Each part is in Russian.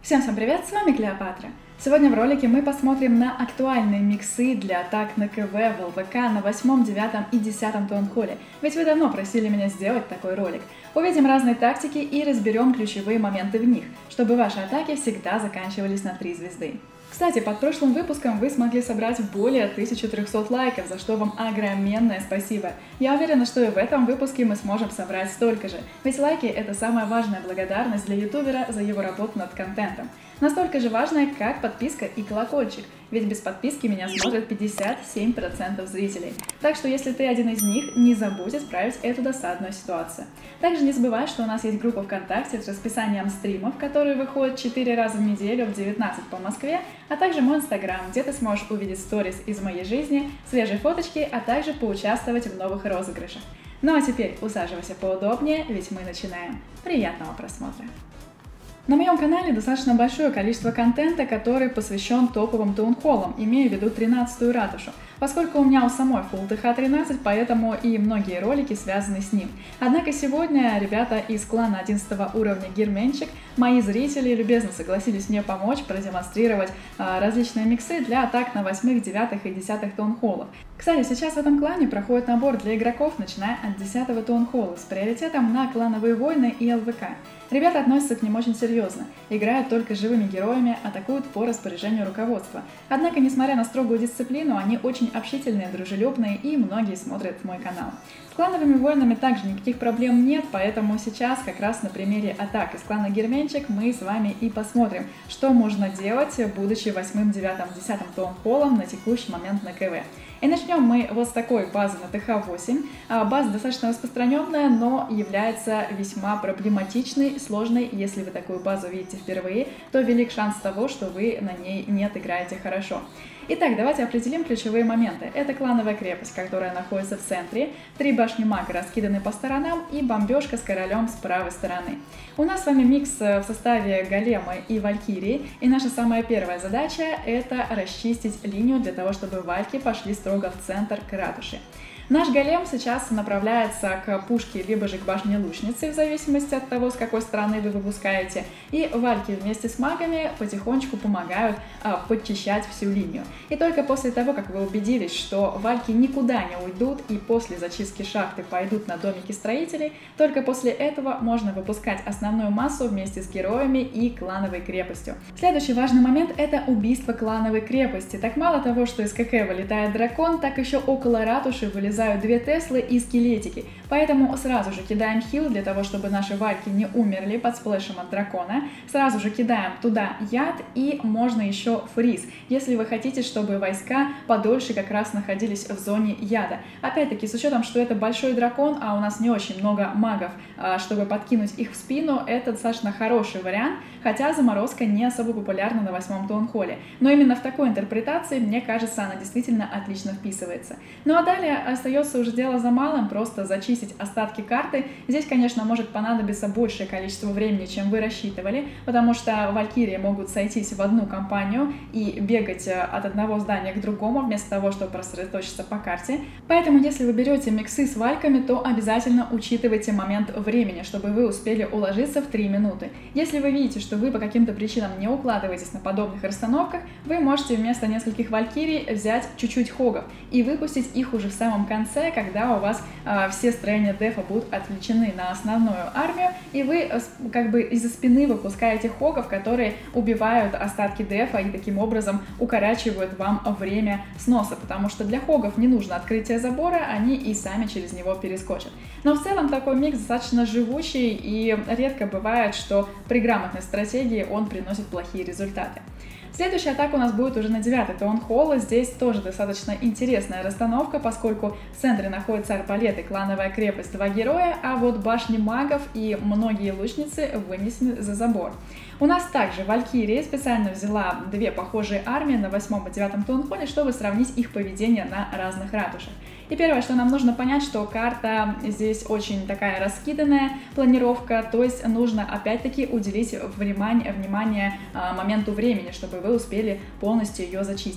Всем привет, с вами Клеопатра. Сегодня в ролике мы посмотрим на актуальные миксы для атак на КВ в ЛВК на 8, 9 и 10 таунхолле, ведь вы давно просили меня сделать такой ролик. Увидим разные тактики и разберем ключевые моменты в них, чтобы ваши атаки всегда заканчивались на 3 звезды. Кстати, под прошлым выпуском вы смогли собрать более 1300 лайков, за что вам огроменное спасибо. Я уверена, что и в этом выпуске мы сможем собрать столько же, ведь лайки — это самая важная благодарность для ютубера за его работу над контентом. Настолько же важная, как подписка и колокольчик, ведь без подписки меня смотрят 57% зрителей. Так что если ты один из них, не забудь исправить эту досадную ситуацию. Также не забывай, что у нас есть группа ВКонтакте с расписанием стримов, которые выходят 4 раза в неделю в 19 по Москве, а также мой инстаграм, где ты сможешь увидеть сторис из моей жизни, свежие фоточки, а также поучаствовать в новых розыгрышах. Ну а теперь усаживайся поудобнее, ведь мы начинаем. Приятного просмотра! На моем канале достаточно большое количество контента, который посвящен топовым таунхоллам, имея в виду 13-ю ратушу, поскольку у меня у самой Full TH13, поэтому и многие ролики связаны с ним. Однако сегодня ребята из клана 11 уровня Герменчик, мои зрители, любезно согласились мне помочь продемонстрировать различные миксы для атак на 8, 9 и 10 таунхоллах. Кстати, сейчас в этом клане проходит набор для игроков, начиная от 10 таунхолла, с приоритетом на клановые войны и ЛВК. Ребята относятся к ним очень серьезно, играют только живыми героями, атакуют по распоряжению руководства. Однако, несмотря на строгую дисциплину, они очень общительные, дружелюбные и многие смотрят мой канал. С клановыми войнами также никаких проблем нет, поэтому сейчас как раз на примере атак из клана Герменчик мы с вами и посмотрим, что можно делать, будучи 8, 9, 10 таунхоллом на текущий момент на КВ. И начнем мы вот с такой базы на ТХ-8. База достаточно распространенная, но является весьма проблематичной, сложной. Если вы такую базу видите впервые, то велик шанс того, что вы на ней не отыграете хорошо. Итак, давайте определим ключевые моменты. Это клановая крепость, которая находится в центре, 3 башни мага раскиданы по сторонам и бомбежка с королем с правой стороны. У нас с вами микс в составе голема и валькирии, и наша самая первая задача — это расчистить линию для того, чтобы вальки пошли строго в центр к ратуше. Наш голем сейчас направляется к пушке, либо же к башне лучницы, в зависимости от того, с какой стороны вы выпускаете. И вальки вместе с магами потихонечку помогают подчищать всю линию. И только после того, как вы убедились, что вальки никуда не уйдут и после зачистки шахты пойдут на домики строителей, только после этого можно выпускать основную массу вместе с героями и клановой крепостью. Следующий важный момент — это убийство клановой крепости. Так мало того, что из КК вылетает дракон, так еще около ратуши вылезают 2 Теслы и скелетики, поэтому сразу же кидаем хил для того, чтобы наши вальки не умерли под сплэшем от дракона, сразу же кидаем туда яд и можно еще фриз, если вы хотите, чтобы войска подольше как раз находились в зоне яда. Опять-таки, с учетом, что это большой дракон, а у нас не очень много магов, чтобы подкинуть их в спину, это достаточно хороший вариант, хотя заморозка не особо популярна на 8 таунхолле. Но именно в такой интерпретации, мне кажется, она действительно отлично вписывается. Ну а далее остается уже дело за малым, просто зачистить остатки карты. Здесь, конечно, может понадобиться большее количество времени, чем вы рассчитывали, потому что валькирии могут сойтись в одну компанию и бегать от одного здания к другому, вместо того, чтобы рассредоточиться по карте. Поэтому, если вы берете миксы с вальками, то обязательно учитывайте момент времени, чтобы вы успели уложиться в 3 минуты. Если вы видите, что вы по каким-то причинам не укладываетесь на подобных расстановках, вы можете вместо нескольких валькирий взять чуть-чуть хогов и выпустить их уже в самом конце, когда у вас все строения дефа будут отвлечены на основную армию, и вы как бы из-за спины выпускаете хогов, которые убивают остатки дефа и таким образом укорачивают вам время сноса, потому что для хогов не нужно открытие забора, они и сами через него перескочат. Но в целом такой микс достаточно живучий, и редко бывает, что при грамотной стратегии он приносит плохие результаты. Следующая атака у нас будет уже на 9 таунхолл. Здесь тоже достаточно интересная расстановка, поскольку в центре находятся арбалеты, клановая крепость, 2 героя, а вот башни магов и многие лучницы вынесены за забор. У нас также валькирия специально взяла 2 похожие армии на 8 и 9 таунхолле, чтобы сравнить их поведение на разных ратушах. И первое, что нам нужно понять, что карта здесь очень такая раскиданная планировка, то есть нужно опять-таки уделить внимание моменту времени, чтобы вы успели полностью ее зачистить.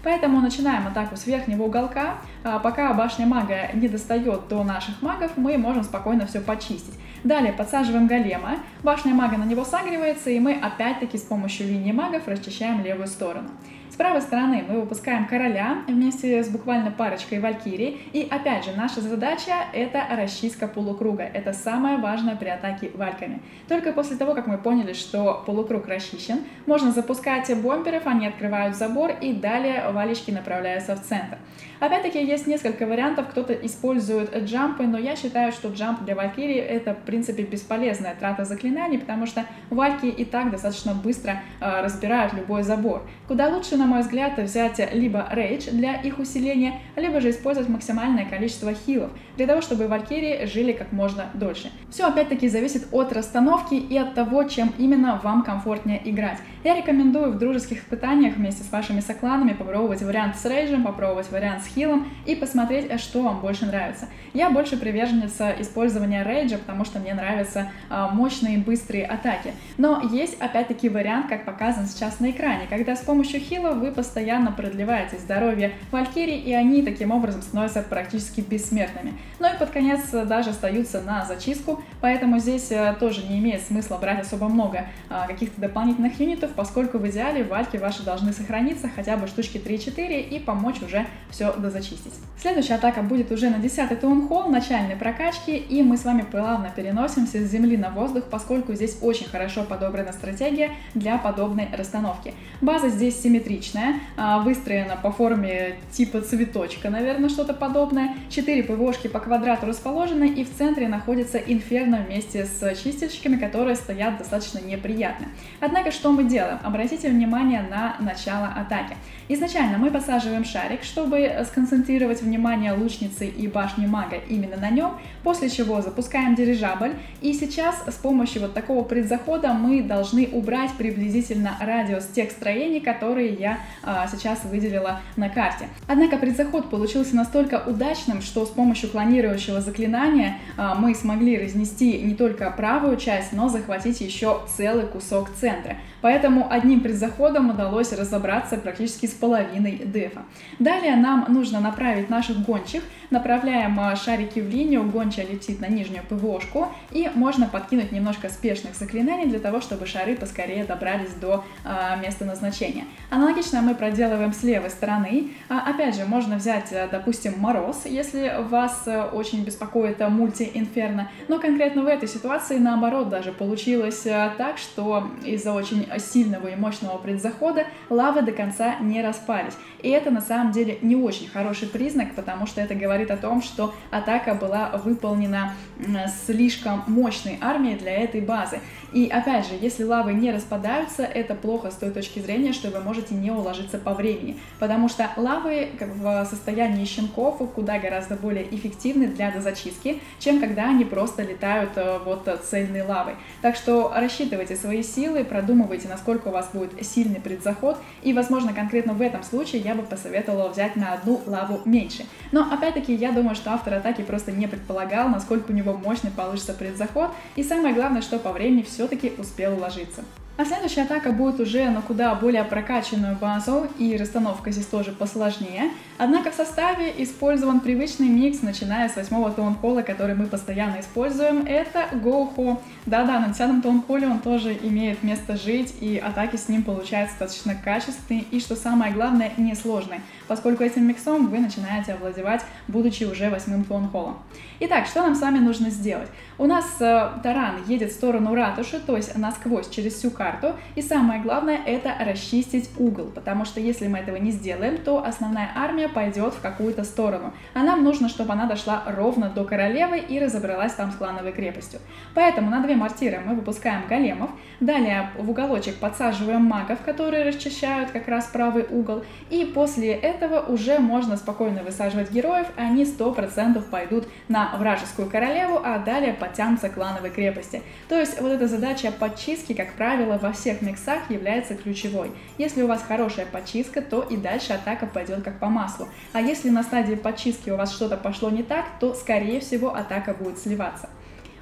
Поэтому начинаем атаку с верхнего уголка. Пока башня мага не достает до наших магов, мы можем спокойно все почистить. Далее подсаживаем голема, башня мага на него сагривается, и мы опять-таки с помощью линии магов расчищаем левую сторону. С правой стороны мы выпускаем короля вместе с буквально парочкой валькирий. И опять же, наша задача — это расчистка полукруга. Это самое важное при атаке вальками. Только после того, как мы поняли, что полукруг расчищен, можно запускать бомберов, они открывают забор, и далее валечки направляются в центр. Опять-таки, есть несколько вариантов. Кто-то использует джампы, но я считаю, что джамп для валькирии — это, в принципе, бесполезная трата заклинаний, потому что вальки и так достаточно быстро разбирают любой забор. Куда лучше, на мой взгляд, взять либо рейдж для их усиления, либо же использовать максимальное количество хилов, для того, чтобы валькирии жили как можно дольше. Все опять-таки зависит от расстановки и от того, чем именно вам комфортнее играть. Я рекомендую в дружеских испытаниях вместе с вашими сокланами попробовать вариант с рейджем, попробовать вариант с хилом и посмотреть, что вам больше нравится. Я больше приверженница использования рейджа, потому что мне нравятся мощные быстрые атаки. Но есть опять-таки вариант, как показан сейчас на экране, когда с помощью хила вы постоянно продлеваете здоровье валькирий, и они таким образом становятся практически бессмертными. Ну и под конец даже остаются на зачистку, поэтому здесь тоже не имеет смысла брать особо много каких-то дополнительных юнитов, поскольку в идеале вальки ваши должны сохраниться хотя бы штучки 3-4 и помочь уже все дозачистить. Следующая атака будет уже на 10-й таунхолл, начальной прокачки, и мы с вами плавно переносимся с земли на воздух, поскольку здесь очень хорошо подобрана стратегия для подобной расстановки. База здесь симметричная, выстроена по форме типа цветочка, наверное, что-то подобное. 4 ПВОшки по квадрату расположены, и в центре находится инферно вместе с чистильщиками, которые стоят достаточно неприятно. Однако, что мы делаем? Обратите внимание на начало атаки. Изначально мы посаживаем шарик, чтобы сконцентрировать внимание лучницы и башни мага именно на нем, после чего запускаем дирижабль, и сейчас с помощью вот такого предзахода мы должны убрать приблизительно радиус тех строений, которые я сейчас выделила на карте. Однако предзаход получился настолько удачным, что с помощью клонирующего заклинания мы смогли разнести не только правую часть, но захватить еще целый кусок центра. Поэтому одним предзаходом удалось разобраться практически с половиной дефа. Далее нам нужно направить наших гончих. Направляем шарики в линию, гончая летит на нижнюю ПВОшку, и можно подкинуть немножко спешных заклинаний для того, чтобы шары поскорее добрались до места назначения. Аналогично мы проделываем с левой стороны. Опять же, можно взять, допустим, мороз, если вас очень беспокоит мульти-инферно, но конкретно в этой ситуации наоборот даже получилось так, что из-за очень сильного и мощного предзахода лавы до конца не распались. И это на самом деле не очень хороший признак, потому что это говорит о том, что атака была выполнена слишком мощной армией для этой базы. И опять же, если лавы не распадаются, это плохо с той точки зрения, что вы можете не уложиться по времени, потому что лавы в состоянии щенков куда гораздо более эффективны для дозачистки, чем когда они просто летают вот цельной лавой. Так что рассчитывайте свои силы, продумывайте, насколько у вас будет сильный предзаход, и, возможно, конкретно в этом случае я бы посоветовала взять на одну лаву меньше. Но, опять-таки, я думаю, что автор атаки просто не предполагал, насколько у него мощный получится предзаход, и самое главное, что по времени все-таки успел уложиться. А следующая атака будет уже на куда более прокачанную базу, и расстановка здесь тоже посложнее. Однако в составе использован привычный микс, начиная с 8-го таунхолла, который мы постоянно используем. Это Гоухо. Да-да, на 10-м таунхолле он тоже имеет место жить, и атаки с ним получаются достаточно качественные и, что самое главное, несложные, поскольку этим миксом вы начинаете овладевать, будучи уже 8-м таунхоллом. Итак, что нам с вами нужно сделать? У нас таран едет в сторону ратуши, то есть насквозь через всю карту, и самое главное — это расчистить угол, потому что если мы этого не сделаем, то основная армия пойдет в какую-то сторону, а нам нужно, чтобы она дошла ровно до королевы и разобралась там с клановой крепостью. Поэтому на 2 мортиры мы выпускаем големов, далее в уголочек подсаживаем магов, которые расчищают как раз правый угол, и после этого уже можно спокойно высаживать героев, они 100% пойдут на вражескую королеву, а далее подтянутся к клановой крепости. То есть вот эта задача подчистки, как правило, во всех миксах является ключевой. Если у вас хорошая подчистка, то и дальше атака пойдет как по маслу. А если на стадии подчистки у вас что-то пошло не так, то, скорее всего, атака будет сливаться.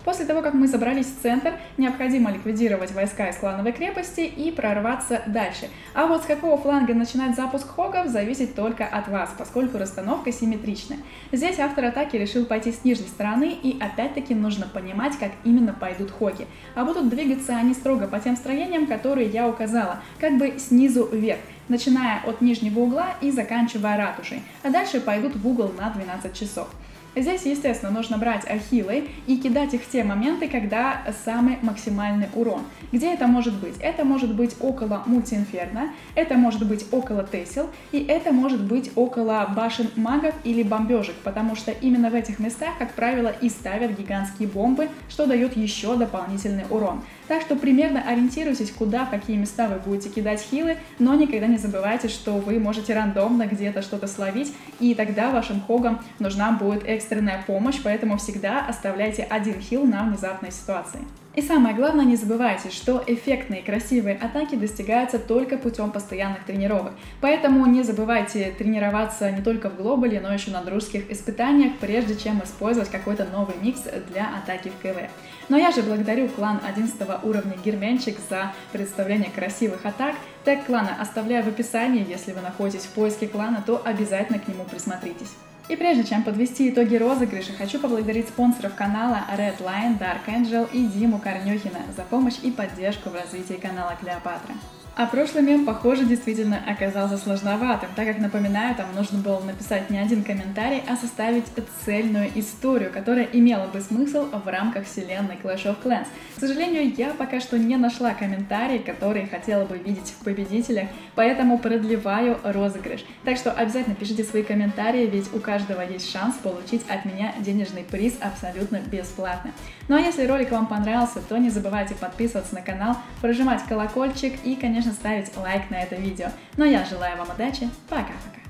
После того, как мы забрались в центр, необходимо ликвидировать войска из клановой крепости и прорваться дальше. А вот с какого фланга начинать запуск хогов зависит только от вас, поскольку расстановка симметричная. Здесь автор атаки решил пойти с нижней стороны, и опять-таки нужно понимать, как именно пойдут хоги. А будут двигаться они строго по тем строениям, которые я указала, как бы снизу вверх, начиная от нижнего угла и заканчивая ратушей, а дальше пойдут в угол на 12 часов. Здесь, естественно, нужно брать ахиллы и кидать их в те моменты, когда самый максимальный урон. Где это может быть? Это может быть около мультиинферно, это может быть около тесел, и это может быть около башен магов или бомбежек, потому что именно в этих местах, как правило, и ставят гигантские бомбы, что дает еще дополнительный урон. Так что примерно ориентируйтесь, куда, в какие места вы будете кидать хилы, но никогда не забывайте, что вы можете рандомно где-то что-то словить, и тогда вашим хогам нужна будет экстренная помощь, поэтому всегда оставляйте один хил на внезапные ситуации. И самое главное, не забывайте, что эффектные и красивые атаки достигаются только путем постоянных тренировок. Поэтому не забывайте тренироваться не только в глобале, но еще на дружеских испытаниях, прежде чем использовать какой-то новый микс для атаки в КВ. Но я же благодарю клан 11 уровня Герменчик за представление красивых атак. Тег клана оставляю в описании, если вы находитесь в поиске клана, то обязательно к нему присмотритесь. И прежде чем подвести итоги розыгрыша, хочу поблагодарить спонсоров канала Red Lion, Dark Angel и Диму Корнюхина за помощь и поддержку в развитии канала Клеопатра. А прошлый мем, похоже, действительно оказался сложноватым, так как, напоминаю, там нужно было написать не один комментарий, а составить цельную историю, которая имела бы смысл в рамках вселенной Clash of Clans. К сожалению, я пока что не нашла комментарий, который хотела бы видеть в победителях, поэтому продлеваю розыгрыш. Так что обязательно пишите свои комментарии, ведь у каждого есть шанс получить от меня денежный приз абсолютно бесплатно. Ну а если ролик вам понравился, то не забывайте подписываться на канал, прожимать колокольчик и, конечно, ставить лайк на это видео. Ну а я желаю вам удачи, пока-пока!